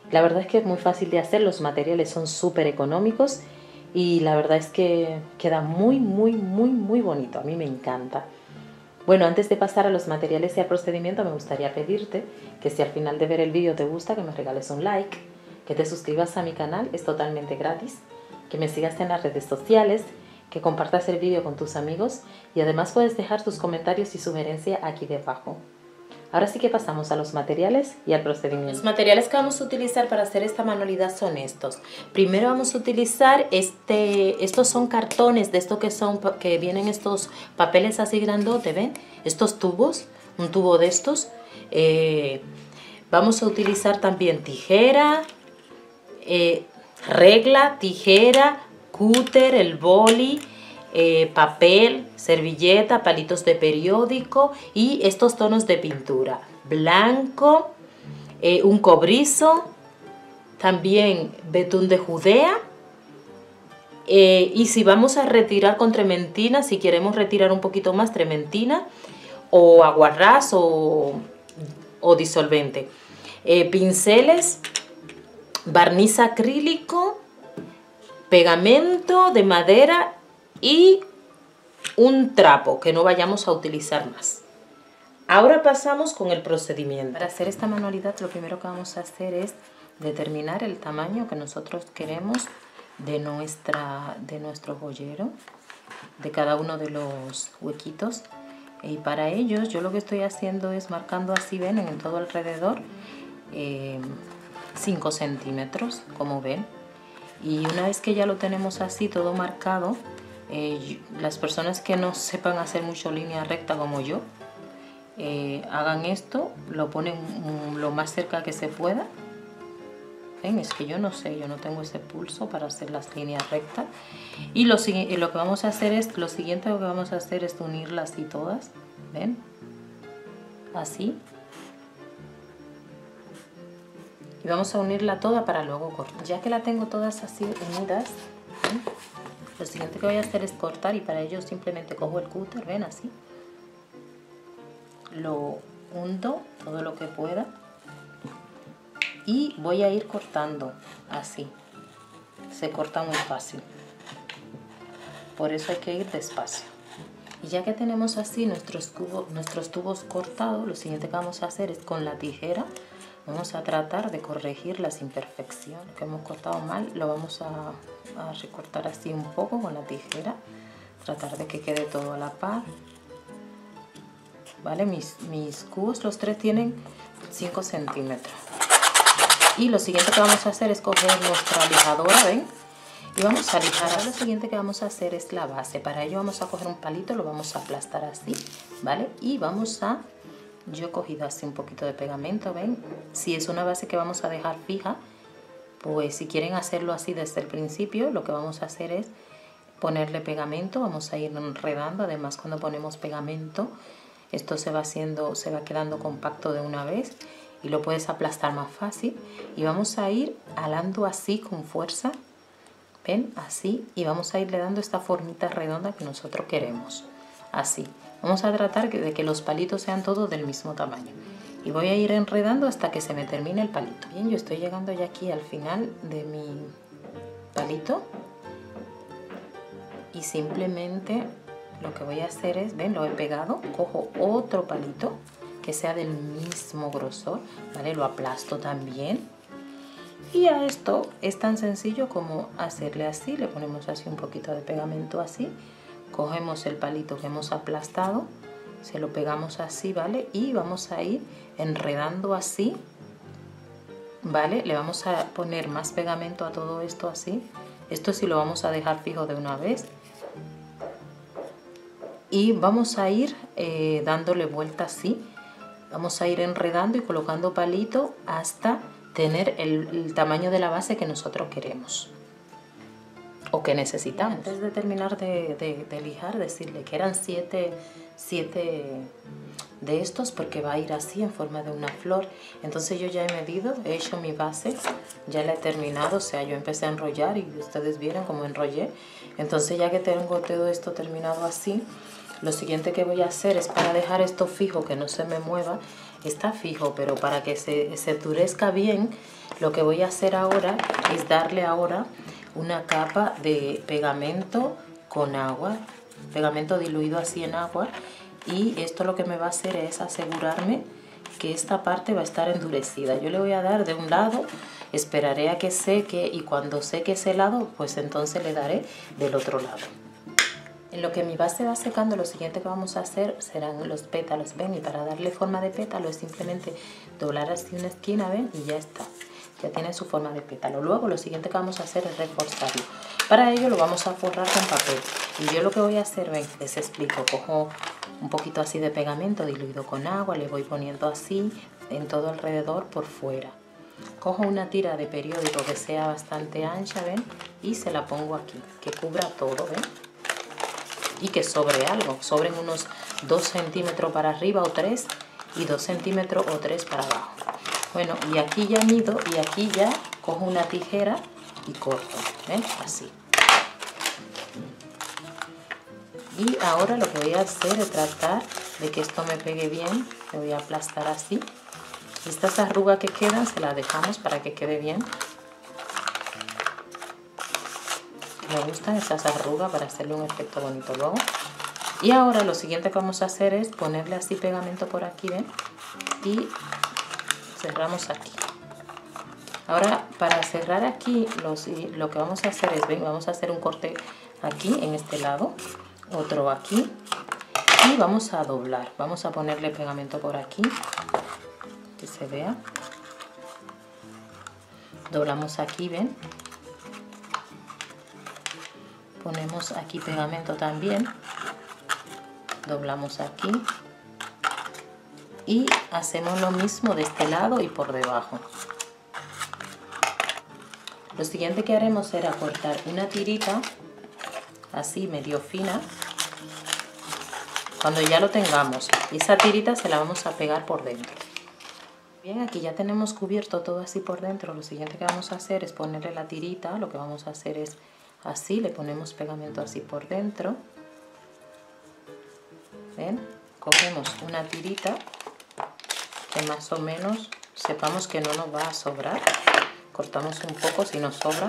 La verdad es que es muy fácil de hacer, los materiales son súper económicos y la verdad es que queda muy bonito, a mí me encanta. Bueno, antes de pasar a los materiales y al procedimiento, me gustaría pedirte que si al final de ver el vídeo te gusta, que me regales un like, que te suscribas a mi canal, es totalmente gratis, que me sigas en las redes sociales, que compartas el vídeo con tus amigos y además puedes dejar tus comentarios y sugerencias aquí debajo. Ahora sí que pasamos a los materiales y al procedimiento. Los materiales que vamos a utilizar para hacer esta manualidad son estos. Primero vamos a utilizar estos son cartones de estos que vienen estos papeles así grandotes, ¿ven? Estos tubos, un tubo de estos. Vamos a utilizar también tijera, regla, tijera, cúter, el boli, papel, servilleta, palitos de periódico y estos tonos de pintura, blanco, un cobrizo, también betún de Judea, y si vamos a retirar con trementina, si queremos retirar un poquito más, trementina o aguarrás o disolvente, pinceles, barniz acrílico, pegamento de madera y un trapo que no vayamos a utilizar más. Ahora pasamos con el procedimiento. Para hacer esta manualidad lo primero que vamos a hacer es determinar el tamaño que nosotros queremos de nuestro joyero, de cada uno de los huequitos. Y para ellos yo lo que estoy haciendo es marcando así, ven, en todo alrededor 5 centímetros, como ven. Y una vez que ya lo tenemos así todo marcado, las personas que no sepan hacer mucho línea recta como yo, hagan esto, lo ponen lo más cerca que se pueda. ¿Ven? Es que yo no sé, yo no tengo ese pulso para hacer las líneas rectas. Y lo que vamos a hacer es, lo siguiente que vamos a hacer es unirlas así todas, ¿ven? Así. Y vamos a unirla toda para luego cortar. Ya que la tengo todas así unidas, ¿ven? Lo siguiente que voy a hacer es cortar y para ello simplemente cojo el cúter, ven, así. Lo hundo todo lo que pueda y voy a ir cortando así. Se corta muy fácil. Por eso hay que ir despacio. Y ya que tenemos así nuestros tubos cortados, lo siguiente que vamos a hacer es con la tijera. Vamos a tratar de corregir las imperfecciones que hemos cortado mal. Lo vamos a recortar así un poco con la tijera. Tratar de que quede todo a la par. ¿Vale? Mis cubos, los tres tienen 5 centímetros. Y lo siguiente que vamos a hacer es coger nuestra lijadora, ¿ven? Y vamos a lijar. Ahora lo siguiente que vamos a hacer es la base. Para ello vamos a coger un palito, lo vamos a aplastar así, ¿vale? Y vamos a... Yo he cogido así un poquito de pegamento, ¿ven? Si es una base que vamos a dejar fija, pues si quieren hacerlo así desde el principio, lo que vamos a hacer es ponerle pegamento. Vamos a ir enredando. Además, cuando ponemos pegamento, esto se va quedando compacto de una vez y lo puedes aplastar más fácil. Y vamos a ir alando así con fuerza, ¿ven? Así. Y vamos a irle dando esta formita redonda que nosotros queremos. Así. Vamos a tratar de que los palitos sean todos del mismo tamaño. Y voy a ir enredando hasta que se me termine el palito. Bien, yo estoy llegando ya aquí al final de mi palito. Y simplemente lo que voy a hacer es, ven, lo he pegado. Cojo otro palito que sea del mismo grosor, ¿vale? Lo aplasto también. Y a esto es tan sencillo como hacerle así. Le ponemos así un poquito de pegamento así. Cogemos el palito que hemos aplastado, se lo pegamos así, ¿vale? Y vamos a ir enredando así, ¿vale? Le vamos a poner más pegamento a todo esto así. Esto sí lo vamos a dejar fijo de una vez. Y vamos a ir dándole vuelta así. Vamos a ir enredando y colocando palito hasta tener el tamaño de la base que nosotros queremos o que necesitamos. Antes de terminar de lijar, decirle que eran 7 de estos porque va a ir así en forma de una flor. Entonces yo ya he medido, he hecho mi base, ya la he terminado, o sea, yo empecé a enrollar y ustedes vieron cómo enrollé. Entonces ya que tengo todo esto terminado así, lo siguiente que voy a hacer es, para dejar esto fijo, que no se me mueva, está fijo, pero para que se endurezca bien, lo que voy a hacer ahora es darle ahora una capa de pegamento con agua, pegamento diluido así en agua, y esto lo que me va a hacer es asegurarme que esta parte va a estar endurecida. Yo le voy a dar de un lado, esperaré a que seque y cuando seque ese lado, pues entonces le daré del otro lado. En lo que mi base va secando, lo siguiente que vamos a hacer serán los pétalos, ¿ven? Y para darle forma de pétalo es simplemente doblar así una esquina, ¿ven? Y ya está, ya tiene su forma de pétalo. Luego lo siguiente que vamos a hacer es reforzarlo. Para ello lo vamos a forrar con papel. Y yo lo que voy a hacer, ven, les explico, cojo un poquito así de pegamento diluido con agua, le voy poniendo así en todo alrededor por fuera. Cojo una tira de periódico que sea bastante ancha, ven, y se la pongo aquí, que cubra todo, ven. Y que sobre algo, sobren unos 2 centímetros para arriba o 3 y 2 centímetros o 3 para abajo. Bueno, y aquí ya mido y aquí ya cojo una tijera y corto, ¿ven? Así. Y ahora lo que voy a hacer es tratar de que esto me pegue bien. Le voy a aplastar así. Estas arrugas que quedan se las dejamos para que quede bien. Me gustan estas arrugas para hacerle un efecto bonito luego. Y ahora lo siguiente que vamos a hacer es ponerle así pegamento por aquí, ¿ven? Y cerramos aquí. Ahora para cerrar aquí lo que vamos a hacer es, ven, vamos a hacer un corte aquí en este lado, otro aquí y vamos a doblar. Vamos a ponerle pegamento por aquí, que se vea. Doblamos aquí, ven. Ponemos aquí pegamento también, doblamos aquí y hacemos lo mismo de este lado y por debajo. Lo siguiente que haremos será cortar una tirita así medio fina. Cuando ya lo tengamos, esa tirita se la vamos a pegar por dentro. Bien, aquí ya tenemos cubierto todo así por dentro. Lo siguiente que vamos a hacer es ponerle la tirita. Lo que vamos a hacer es así, le ponemos pegamento así por dentro. ¿Ven? Cogemos una tirita que más o menos sepamos que no nos va a sobrar. Cortamos un poco si nos sobra.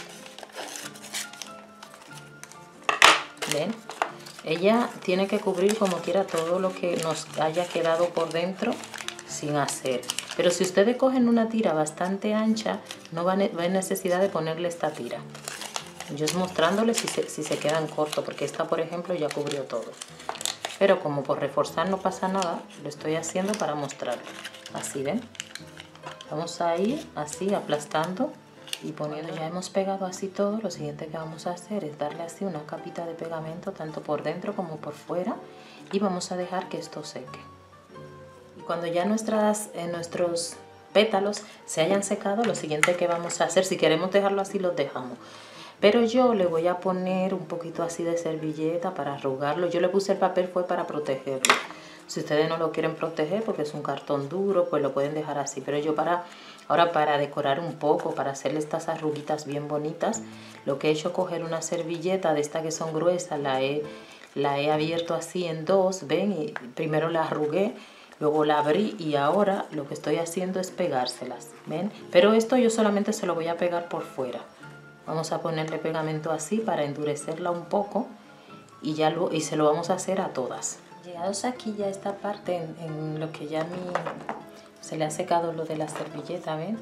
¿Ven? Ella tiene que cubrir como quiera todo lo que nos haya quedado por dentro sin hacer. Pero si ustedes cogen una tira bastante ancha, no va a haber necesidad de ponerle esta tira. Yo es mostrándoles si se quedan cortos, porque esta, por ejemplo, ya cubrió todo. Pero como por reforzar no pasa nada, lo estoy haciendo para mostrarles. Así, ¿ven? Vamos a ir así aplastando y poniendo. Ya hemos pegado así todo. Lo siguiente que vamos a hacer es darle así una capita de pegamento, tanto por dentro como por fuera. Y vamos a dejar que esto seque. Y cuando ya nuestros pétalos se hayan secado, lo siguiente que vamos a hacer, si queremos dejarlo así, los dejamos. Pero yo le voy a poner un poquito así de servilleta para arrugarlo. Yo le puse el papel fue para protegerlo. Si ustedes no lo quieren proteger porque es un cartón duro, pues lo pueden dejar así. Pero yo ahora para decorar un poco, para hacerle estas arruguitas bien bonitas, lo que he hecho es coger una servilleta de estas que son gruesas, la he abierto así en dos, ¿ven? Y primero la arrugué, luego la abrí y ahora lo que estoy haciendo es pegárselas, ¿ven? Pero esto yo solamente se lo voy a pegar por fuera. Vamos a ponerle pegamento así para endurecerla un poco y se lo vamos a hacer a todas. Llegados aquí ya esta parte en lo que ya se le ha secado lo de la servilleta, ¿ven?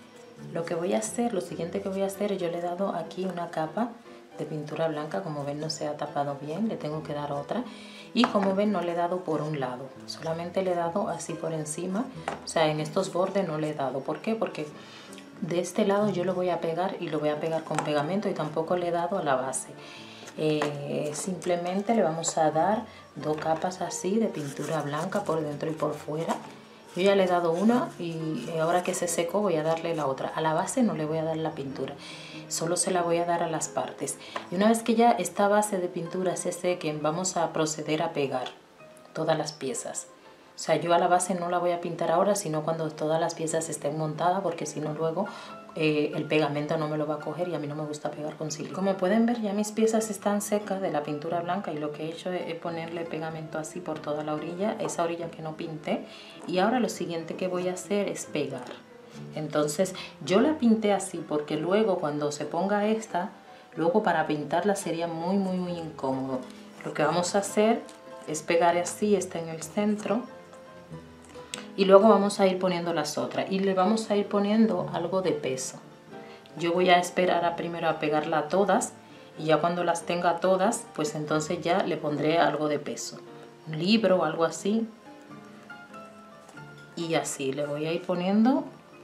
Lo siguiente que voy a hacer, yo le he dado aquí una capa de pintura blanca, como ven no se ha tapado bien, le tengo que dar otra. Y como ven no le he dado por un lado, solamente le he dado así por encima, o sea en estos bordes no le he dado. ¿Por qué? Porque de este lado yo lo voy a pegar y lo voy a pegar con pegamento y tampoco le he dado a la base. Simplemente le vamos a dar 2 capas así de pintura blanca por dentro y por fuera. Yo ya le he dado una y ahora que se secó voy a darle la otra. A la base no le voy a dar la pintura, solo se la voy a dar a las partes. Y una vez que ya esta base de pintura se seque, vamos a proceder a pegar todas las piezas. O sea, yo a la base no la voy a pintar ahora, sino cuando todas las piezas estén montadas, porque si no luego el pegamento no me lo va a coger y a mí no me gusta pegar con silicona. Como pueden ver, ya mis piezas están secas de la pintura blanca y lo que he hecho es ponerle pegamento así por toda la orilla, esa orilla que no pinté. Y ahora lo siguiente que voy a hacer es pegar. Entonces yo la pinté así porque luego cuando se ponga esta, luego para pintarla sería muy incómodo. Lo que vamos a hacer es pegar así, esta en el centro. Y luego vamos a ir poniendo las otras y le vamos a ir poniendo algo de peso. Yo voy a esperar primero a pegarla a todas y ya cuando las tenga todas, pues entonces ya le pondré algo de peso. Un libro o algo así. Y así le voy a ir poniendo.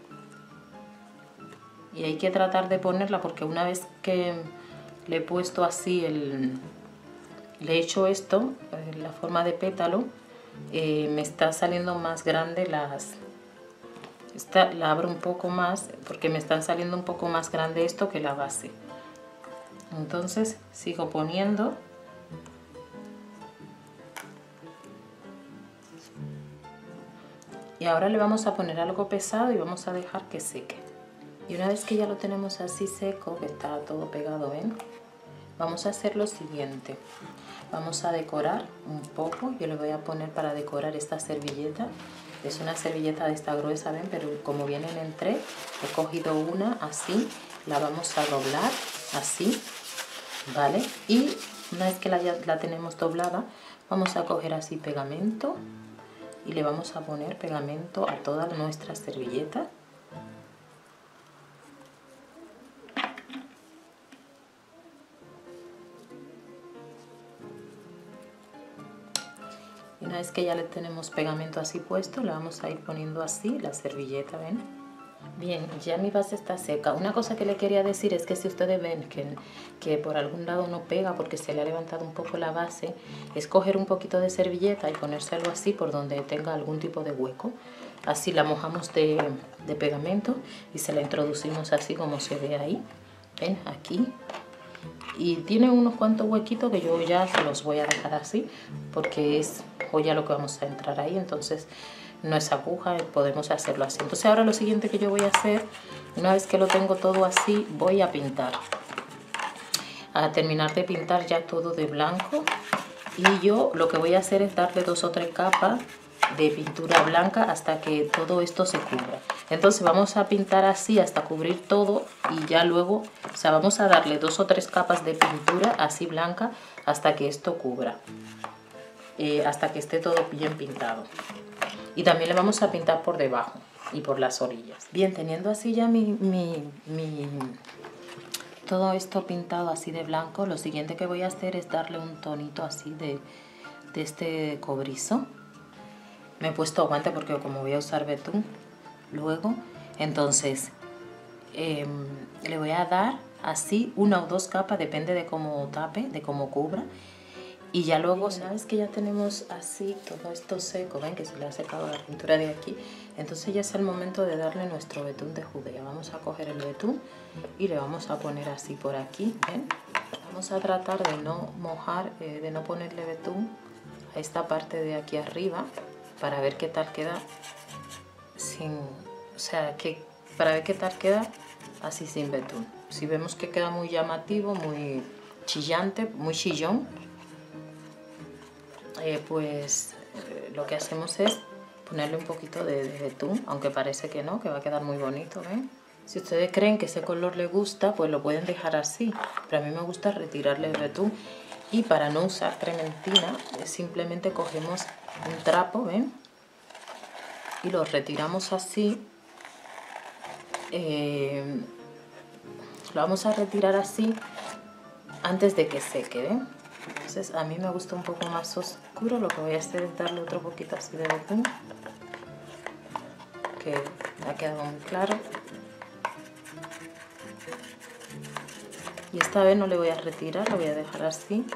Y hay que tratar de ponerla porque una vez que le he puesto así, le he hecho esto, la forma de pétalo, me está saliendo más grande la abro un poco más porque me están saliendo un poco más grande esto que la base. Entonces sigo poniendo. Y ahora le vamos a poner algo pesado y vamos a dejar que seque. Y una vez que ya lo tenemos así seco, que está todo pegado, ¿ven? Vamos a hacer lo siguiente. Vamos a decorar un poco. Yo le voy a poner para decorar esta servilleta. Es una servilleta de esta gruesa, ¿ven? Pero como vienen en tres, he cogido una así. La vamos a doblar así, ¿vale? Y una vez que la tenemos doblada, vamos a coger así pegamento. Y le vamos a poner pegamento a toda nuestra servilleta. Y una vez que ya le tenemos pegamento así puesto, le vamos a ir poniendo así la servilleta, ¿ven? Bien, ya mi base está seca. Una cosa que le quería decir es que si ustedes ven que por algún lado no pega porque se le ha levantado un poco la base, es coger un poquito de servilleta y ponérselo así por donde tenga algún tipo de hueco. Así la mojamos de pegamento y se la introducimos así como se ve ahí. ¿Ven? Aquí. Y tiene unos cuantos huequitos que yo ya se los voy a dejar así porque es joya lo que vamos a entrar ahí, entonces no es aguja, podemos hacerlo así. Entonces ahora lo siguiente que yo voy a hacer, una vez que lo tengo todo así, voy a pintar. A terminar de pintar ya todo de blanco. Y yo lo que voy a hacer es darle 2 o 3 capas de pintura blanca hasta que todo esto se cubra. Entonces vamos a pintar así hasta cubrir todo y ya luego, o sea, vamos a darle 2 o 3 capas de pintura así blanca hasta que esto cubra. Hasta que esté todo bien pintado. Y también le vamos a pintar por debajo y por las orillas. Bien, teniendo así ya todo esto pintado así de blanco, lo siguiente que voy a hacer es darle un tonito así de este cobrizo. Me he puesto guante porque como voy a usar betún luego, entonces le voy a dar así 1 o 2 capas, depende de cómo tape, de cómo cubra. Y ya luego, una vez que ya tenemos así todo esto seco, ven que se le ha secado la pintura de aquí, entonces ya es el momento de darle nuestro betún de Judea. Vamos a coger el betún y le vamos a poner así por aquí, ven. Vamos a tratar de no mojar, de no ponerle betún a esta parte de aquí arriba para ver qué tal queda para ver qué tal queda así sin betún. Si vemos que queda muy llamativo, muy chillante, muy chillón, lo que hacemos es ponerle un poquito de betún, aunque parece que no, que va a quedar muy bonito, ¿ven? Si ustedes creen que ese color les gusta, pues lo pueden dejar así, pero a mí me gusta retirarle el betún. Y para no usar trementina, simplemente cogemos un trapo, ¿ven? Y lo retiramos así. Lo vamos a retirar así antes de que seque, ¿ven? Entonces a mí me gusta un poco más oscuro. Lo que voy a hacer es darle otro poquito así de betún, que ha quedado muy claro. Y esta vez no le voy a retirar, lo voy a dejar así.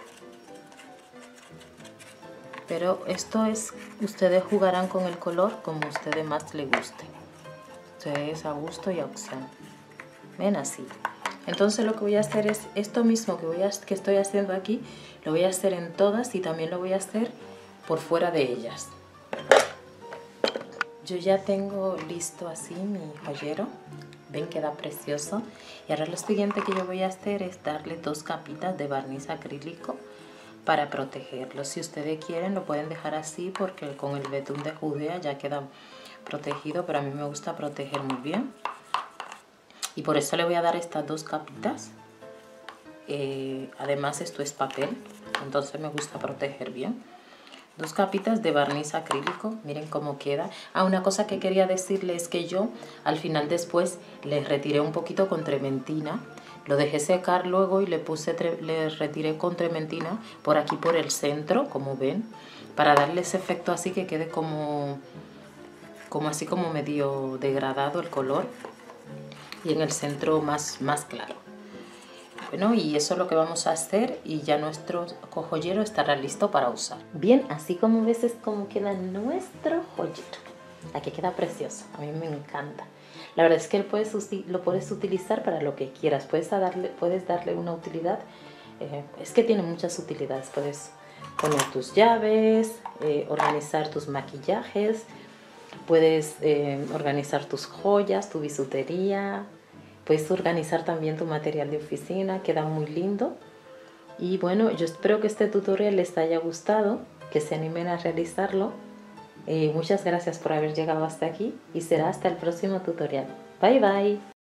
Pero esto es, ustedes jugarán con el color como a ustedes más les guste. Ustedes a gusto y a opción. Ven así. Entonces lo que voy a hacer es esto mismo que estoy haciendo aquí, lo voy a hacer en todas y también lo voy a hacer por fuera de ellas. Yo ya tengo listo así mi joyero. Ven, queda precioso. Y ahora lo siguiente que yo voy a hacer es darle 2 capitas de barniz acrílico para protegerlo. Si ustedes quieren lo pueden dejar así porque con el betún de Judea ya queda protegido, pero a mí me gusta proteger muy bien. Y por eso le voy a dar estas 2 capitas. Además esto es papel, entonces me gusta proteger bien. 2 capitas de barniz acrílico, miren cómo queda. Una cosa que quería decirles es que yo al final después le retiré un poquito con trementina. Lo dejé secar luego y le retiré con trementina por aquí por el centro, como ven, para darle ese efecto así que quede como así como medio degradado el color y en el centro más claro. Bueno, y eso es lo que vamos a hacer y ya nuestro joyero estará listo para usar. Bien, así como ves es como queda nuestro joyero. Aquí queda precioso, a mí me encanta. La verdad es que lo puedes utilizar para lo que quieras, puedes darle una utilidad. Es que tiene muchas utilidades, puedes poner tus llaves, organizar tus maquillajes, puedes organizar tus joyas, tu bisutería. Puedes organizar también tu material de oficina, queda muy lindo. Y bueno, yo espero que este tutorial les haya gustado, que se animen a realizarlo. Muchas gracias por haber llegado hasta aquí y será hasta el próximo tutorial. Bye bye.